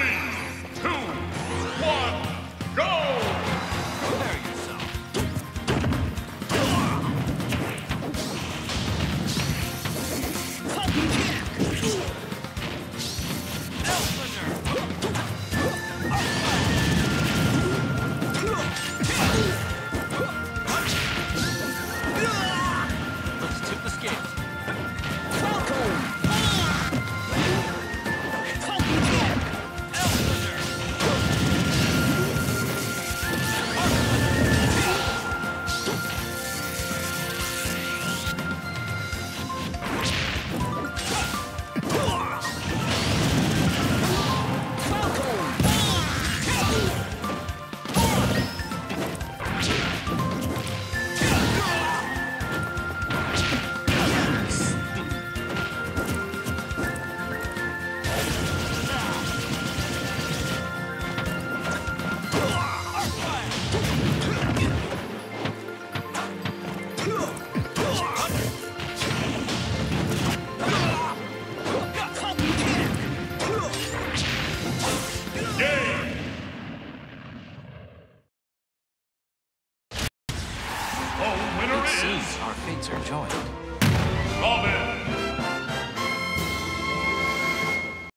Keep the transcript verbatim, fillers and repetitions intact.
Three, two, one, go! Prepare yourself. Let's tip the scales. The winner It is seems our fates are joined. Robin.